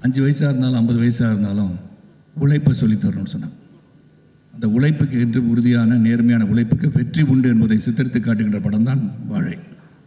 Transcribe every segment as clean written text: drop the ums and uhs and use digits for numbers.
5 வயசாக இருந்தாலும் 50 வயசாக இருந்தாலும் உழைப்பை சொல்லித்தரணும்னு சொன்னாங்க. அந்த உழைப்புக்கு என்று உறுதியான நேர்மையான உழைப்புக்கு வெற்றி உண்டு என்பதை சித்தரித்து காட்டுகின்ற படம் தான் வாழை.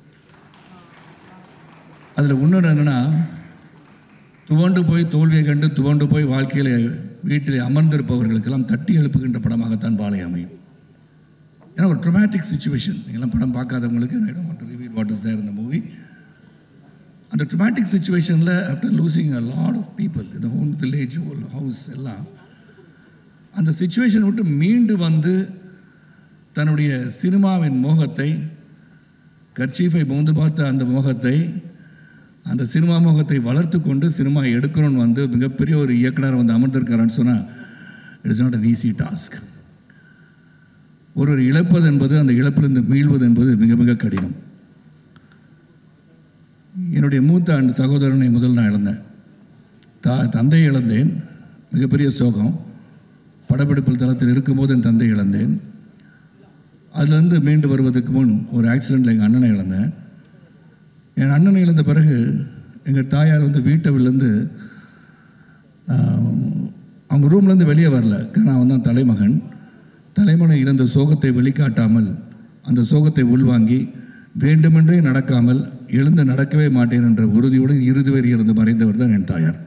அதில் இன்னொன்று என்னென்னா, துவண்டு போய் தோல்வியை கண்டு துவண்டு போய் வாழ்க்கையில் வீட்டில் அமர்ந்திருப்பவர்களுக்கெல்லாம் தட்டி எழுப்புகின்ற படமாகத்தான் வாழை அமையும். ஏன்னா ஒரு ட்ரமாட்டிக் சுச்சுவேஷன். நீங்கள்லாம் படம் பார்க்காதவங்களுக்கு I don't want to reveal what is there in the movie. அந்த ட்ரமாட்டிக் சுச்சுவேஷனில் after losing a lot of people இந்த ஹோல் வில்லேஜ் ஹோல் ஹவுஸ் எல்லாம் அந்த சுச்சுவேஷன் விட்டு மீண்டு வந்து தன்னுடைய சினிமாவின் மோகத்தை, கர்ச்சீஃபை மோந்து பார்த்த அந்த மோகத்தை, அந்த சினிமா மோகத்தை வளர்த்து கொண்டு சினிமா எடுக்கணும்னு வந்து மிகப்பெரிய ஒரு இயக்குனர் வந்து அமர்ந்திருக்காருன்னு சொன்னால் it is not an easy task. ஒருவர் இழப்பது என்பது, அந்த இழப்பிலிருந்து மீள்வது என்பது மிக மிக கடினம். என்னுடைய மூத்த சகோதரனை முதல் நான் இழந்தேன். தந்தையை இழந்தேன். மிகப்பெரிய சோகம். படப்பிடிப்பில் தளத்தில் இருக்கும்போது என் தந்தை இழந்தேன். அதுலேருந்து மீண்டு வருவதற்கு முன் ஒரு ஆக்சிடெண்ட்டில் எங்கள் அண்ணனை இழந்தேன். என் அண்ணனை இழந்த பிறகு எங்கள் தாயார் வந்து வீட்டவிலேருந்து அவங்க ரூம்லேருந்து வெளியே வரல. நான் வந்து தலைமகன். தலைமகனை இழந்த சோகத்தை வெளிக்காட்டாமல், அந்த சோகத்தை உள்வாங்கி, வேண்டுமென்றே நடக்காமல் எழுந்து நடக்கவே மாட்டேன் என்ற உறுதியோடு இறுதி வரை இருந்து மறைந்தவர் தான் என் தாயார்.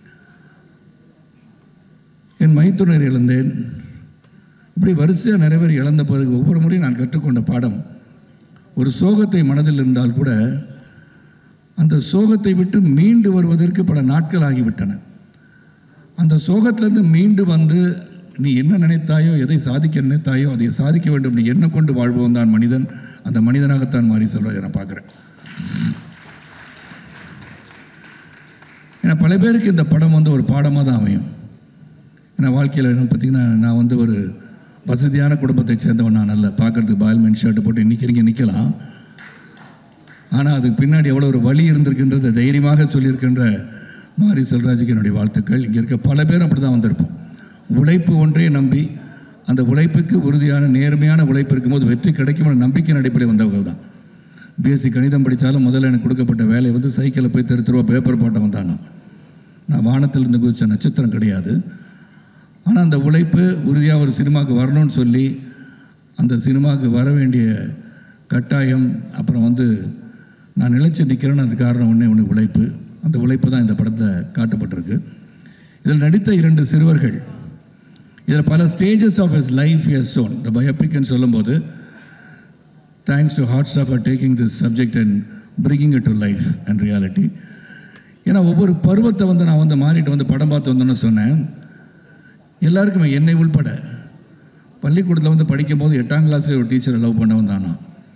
என் மைத்துனர் இழந்தேன். இப்படி வரிசையாக நிறைய பேர் இழந்த பிறகு ஒவ்வொரு முறையும் நான் கற்றுக்கொண்ட பாடம், ஒரு சோகத்தை மனதில் இருந்தால் கூட அந்த சோகத்தை விட்டு மீண்டு வருவதற்கு பல நாட்கள் ஆகிவிட்டன. அந்த சோகத்திலேருந்து மீண்டு வந்து நீ என்ன நினைத்தாயோ, எதை சாதிக்க நினைத்தாயோ அதை சாதிக்க வேண்டும், நீ என்ன கொண்டு வாழ்வோம் தான் மனிதன். அந்த மனிதனாகத்தான் மாறி சொல்கிறத நான் பார்க்குறேன். ஏன்னா பல பேருக்கு இந்த படம் வந்து ஒரு பாடமாக தான் அமையும். ஏன்னா வாழ்க்கையில் என்ன பார்த்திங்கன்னா, நான் வந்து ஒரு வசதியான குடும்பத்தை சேர்ந்தவன் நான் அல்ல. பார்க்குறதுக்கு பால்மேன் ஷர்ட்டு போட்டு இன்றைக்கி நிற்கலாம். ஆனால் அதுக்கு பின்னாடி எவ்வளோ ஒரு வழி இருந்திருக்கின்றத தைரியமாக சொல்லியிருக்கின்ற மாரி செல்வராஜுக்கு என்னுடைய வாழ்த்துக்கள். இங்கே இருக்க பல பேர் அப்படி தான் வந்திருப்போம். உழைப்பு ஒன்றே நம்பி, அந்த உழைப்புக்கு உறுதியான நேர்மையான உழைப்பு இருக்கும்போது வெற்றி கிடைக்கும் நம்பிக்கையின் அடிப்படையில் வந்தவர்கள் தான். பிஎஸ்சி கணிதம் படித்தாலும் முதல்ல எனக்கு கொடுக்கப்பட்ட வேலை வந்து சைக்கிளில் போய் தெரு பேப்பர் போட்டவன் தான். நான் வானத்திலிருந்து குதிச்ச நட்சத்திரம் கிடையாது. ஆனால் அந்த உழைப்பு உறுதியாக ஒரு சினிமாவுக்கு வரணும்னு சொல்லி அந்த சினிமாவுக்கு வர வேண்டிய கட்டாயம், அப்புறம் வந்து நான் நிலைச்சி நிற்கிறேன்னு அது காரணம் ஒன்று உழைப்பு. அந்த உழைப்பு தான் இந்த படத்தில் காட்டப்பட்டிருக்கு. இதில் நடித்த 2 சிறுவர்கள், இதில் பல stages of his life has shown. இந்த பயோபிக்னு சொல்லும்போது thanks to Hotstar for taking this subject and bringing it to life and reality. ஏன்னா ஒவ்வொரு பருவத்தை வந்து நான் வந்து மாறிட்டு வந்து படம் பார்த்து வந்தோன்னு சொன்னேன். எல்லாருக்குமே என்னை உள்பட பள்ளிக்கூடத்தில் வந்து படிக்கும்போது 8ஆம் கிளாஸ்லேயே ஒரு டீச்சரை லவ் பண்ணவன் தானா.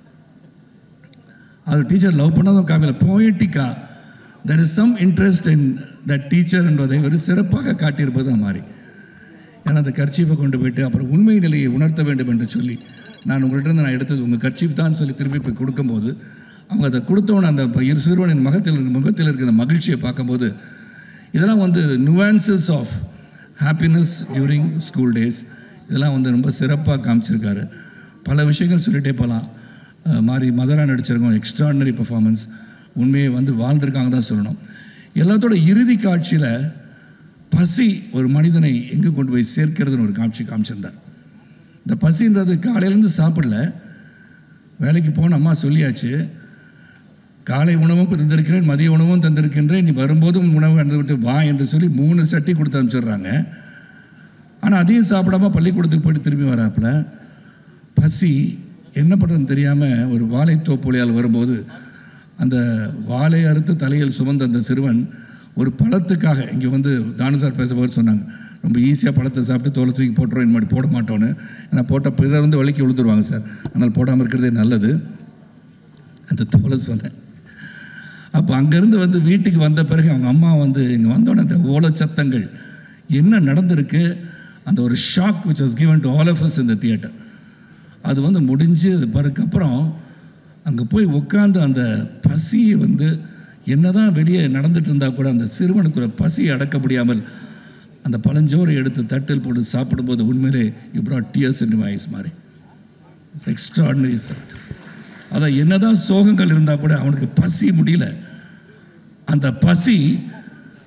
அது டீச்சர் லவ் பண்ணதும் காமியில் போயட்டிக்காக there is some interest in that teacher என்பதை ஒரு சிறப்பாக காட்டியிருப்பது தான் மாறி. ஏன்னா அந்த கர்ச்சீஃபை கொண்டு போயிட்டு அப்புறம் உண்மை நிலையை உணர்த்த வேண்டும் என்று சொல்லி நான் உங்கள்கிட்ட நான் எடுத்தது உங்கள் கர்ச்சீஃப் தான் சொல்லி திரும்பி போய் கொடுக்கும்போது அவங்க அதை கொடுத்தவன அந்த சிறுவனின் முகத்தில் இருக்கிற மகிழ்ச்சியை பார்க்கும்போது இதெல்லாம் வந்து nuances of happiness during school days இதெல்லாம் வந்து ரொம்ப சிறப்பாக காமிச்சிருக்காரு. பல விஷயங்கள் சொல்லிகிட்டே போகலாம். மாறி மதராக நடிச்சிருக்கோம். Extraordinary performance. உண்மையை வந்து வாழ்ந்திருக்காங்க தான் சொல்லணும். எல்லாத்தோட இறுதி காட்சியில் பசி ஒரு மனிதனை எங்கே கொண்டு போய் சேர்க்கிறதுன்னு ஒரு காட்சி காமிச்சிருந்தார். இந்த பசின்றது காலையிலேருந்து சாப்பிடல, வேலைக்கு போன அம்மா சொல்லியாச்சு, காலை உணவும் தந்திருக்கிறேன், மதிய உணவும் தந்திருக்கின்றேன், நீ வரும்போதும் உணவு அனுப்பி விட்டு வா என்று சொல்லி 3 சட்டி கொடுத்து அனுப்பிச்சிடுறாங்க. ஆனால் அதையும் சாப்பிடாம பள்ளிக்கூடத்துக்கு போய்ட்டு திரும்பி வராப்புல பசி என்ன பண்ணுறதுன்னு தெரியாமல் ஒரு வாழைத்தோப்புலியால் வரும்போது அந்த வாழை அறுத்து தலையில் சுமந்த அந்த சிறுவன் ஒரு பழத்துக்காக இங்கே வந்து தானு சார் பேசும்போது சொன்னாங்க, ரொம்ப ஈஸியாக பழத்தை சாப்பிட்டு தோலை தூக்கி போட்டுறோம், இந்த மாதிரி போட மாட்டோன்னு. ஏன்னா போட்டால் பிறர் வந்து வலிக்கு விழுந்துருவாங்க சார், அதனால் போடாமல் இருக்கிறதே நல்லது. அந்த தோலை சொன்னேன். அப்போ அங்கேருந்து வந்து வீட்டுக்கு வந்த பிறகு அவங்க அம்மா வந்து இங்கே வந்தோடனே அந்த ஓலை சத்தங்கள் என்ன நடந்திருக்கு, அந்த ஒரு shock which was given to all of us in the theater. அது வந்து முடிஞ்சு பிறகுக்கப்புறம் அங்கே போய் உட்காந்து அந்த பசியை வந்து என்னதான் வெளியே நடந்துட்டு இருந்தால் கூட அந்த சிறுவனுக்கு ஒரு பசியை அடக்க முடியாமல் அந்த பழஞ்சோரை எடுத்து தட்டில் போட்டு சாப்பிடும்போது உண்மையிலே you brought tears into my eyes மாதிரி. It's extraordinary sir. அதான் என்னதான் சோகங்கள் இருந்தால் கூட அவனுக்கு பசி முடியல. அந்த பசி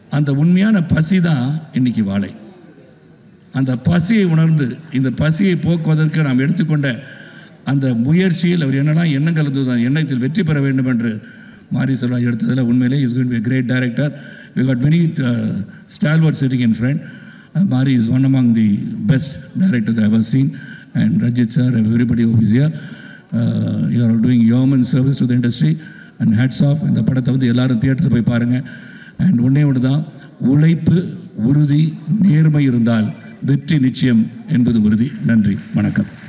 அந்த உண்மையான பசி தான் இன்னைக்கு வாழை. அந்த பசியை உணர்ந்து இந்த பசியை போக்குவதற்கு நாம் எடுத்துக்கொண்ட அந்த முயற்சியில் அவர் என்னெல்லாம் எண்ணங்கள் இருந்தது, அந்த எண்ணத்தில் வெற்றி பெற வேண்டும் என்று மாரி செல்வராஜ் எடுத்ததில் உண்மையிலே is going to be a great director. We got many stalwarts sitting in front. Mari is one among the best directors I have ever seen, and Rajit sir and everybody who is here. You are doing yeoman service to the industry, and hats off. இந்த படத்தை வந்து எல்லாரும் தியேட்டரில் போய் பாருங்கள். And ஒன்றே ஒன்று தான், உழைப்பு, உறுதி, நேர்மை இருந்தால் வெற்றி நிச்சயம் என்பது உறுதி. நன்றி, வணக்கம்.